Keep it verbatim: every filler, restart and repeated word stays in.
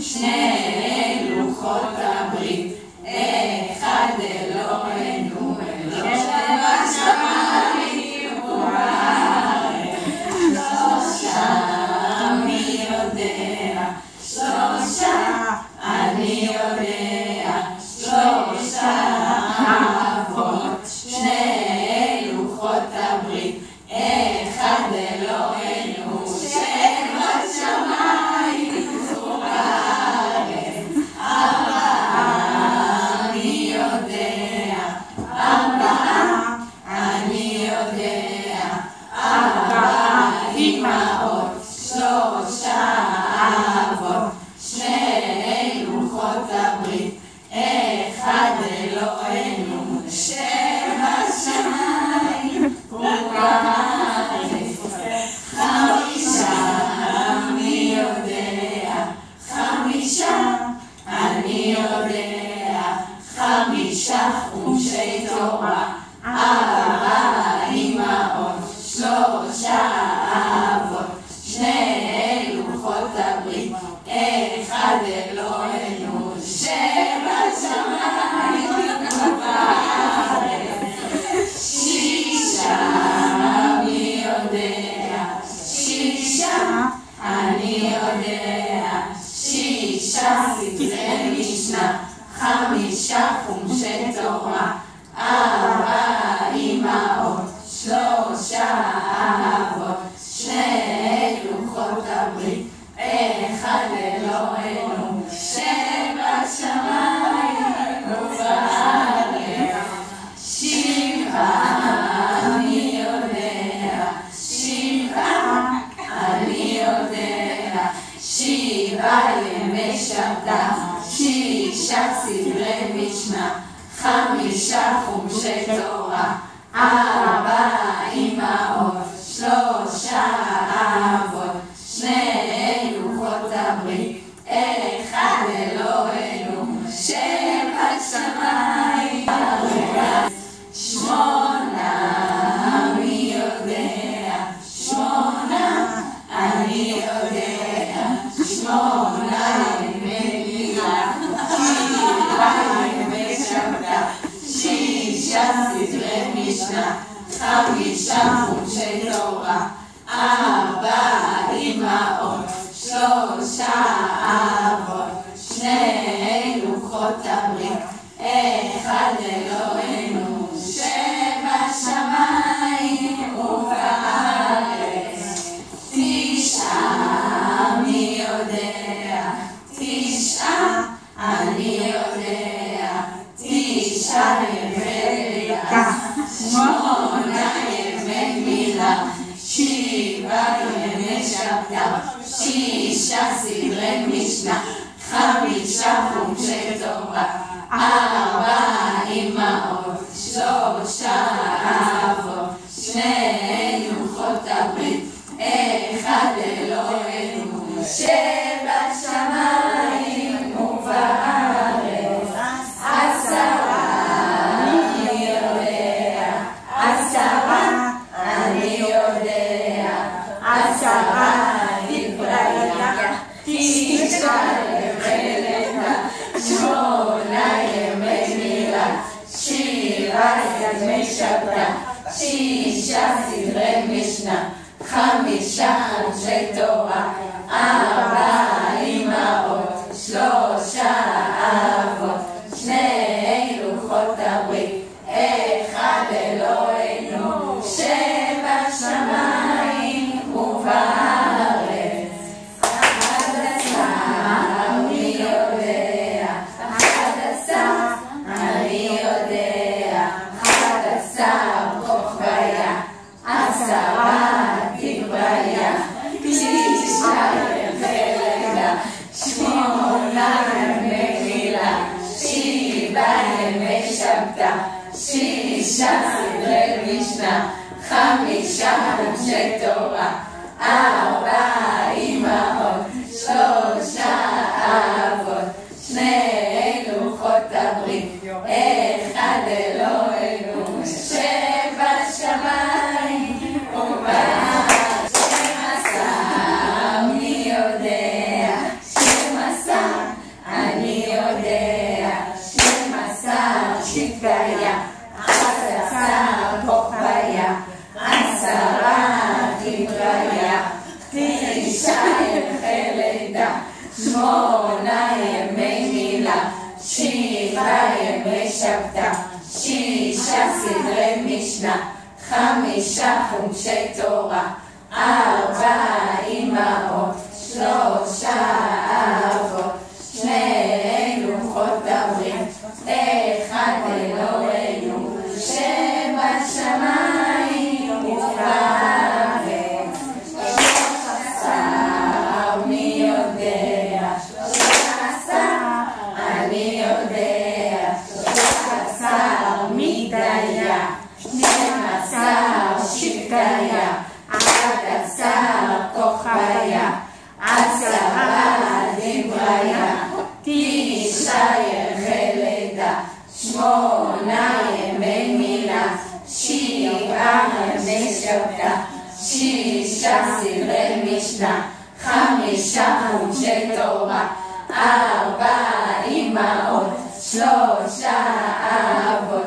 שני לוחות הברית, אחד אלוהינו, אלוהינו שבשמיים ובארץ. שלושה מי יודע, שלושה אני יודע, שלושה אבות, שני לוחות הברית, אחד אלוהינו שבשמיים ובארץ. ארבעה אני יודע, ארבעה אני יודע, ארבעה אמהות, שלושה אבות, שני לוחות הברית, אחד אלוהינו שבשמיים ובארץ. חמישה אני יודע, חמישה אני יודע, חמישה חומשי תורה, ארבע אמהות, שלושה אבות, שני לוחות הברית, אחד אלוהינו שבשמיים ובארץ. שישה אני יודע, שישה אני יודע, שישה ספרי משנה, חמישה חומשי תורה, ארבע אמהות, שלושה אבות, שני לוחות הברית, אחד אלוהינו שבשמיים ובארץ. שבעה אני יודע, שבעה אני יודע, שבעה ימי שבתא, שישה סדרי משנה, חמישה חומשי תורה, ארבע אמהות, שלושה אבות, שני לוחות הברית, אחד אלוהינו שבשמיים ובארץ. שמונה מי יודע, שמונה אני יודע, שמונה ימי לילה, שבעה ימי שבתא, שישה סדרי משנה, חמישה חומשי תורה, ארבע אמהות, שלושה אבות, שני לוחות הברית, אחד אלוהינו שבשמיים ובארץ. תשעה מי יודע, תשעה אני יודע, תשעה ימי לידה, שמונה ימי מילה, שבעה ימי שבתא, שישה סדרי משנה, חמישה חומשי תורה, ארבע אמהות, שלושה אבות, שני לוחות הברית, אחד אלוהינו שבשמיים ובארץ. עשרה אני יודע, עשרה אני יודע, עשרה דברי, תשעה ימי לידה, שמונה ימי מילה, שבעה ימי שבתא, שישה סדרי משנה, חמישה חומשי תורה, ארבע אמהות, שלושה אבות, שני לוחות הברית, אחד אלוהינו שבשמיים ובארץ. אחד עשר אני יודע, אחד עשר אני יודע, אחד עשר כוכביה, עשרה דבריה, תשעה ימי לידה, שמונה ימי מילה, שבעה ימי שבתא, שישה סדרי משנה, חמישה חומשי תורה, ארבע אמהות, שלושה אבות, שני לוחות הברית, אחד אלוהינו שבשמיים ובארץ. שם עשה מי יודע, שם עשה שבעה ימי שבתא, שישה סדרי משנה, חמישה חומשי תורה, ארבע אמהות, שלושה אבות, שני לוחות הברית, אחד אלוהינו שבשמיים ובארץ. שלוש עשר מי יודע, שלוש עשר אני יודע, שלוש עשר מדיה, שנים עשר שבטיה, עד עשר כוכביה, עשרה דבריה, תשעה ימי לידה, שמונה ימי מילה, שבעה ימי שבתא, שישה סדרי משנה, חמישה חומשי תורה, ארבע אמהות, שלושה אבות,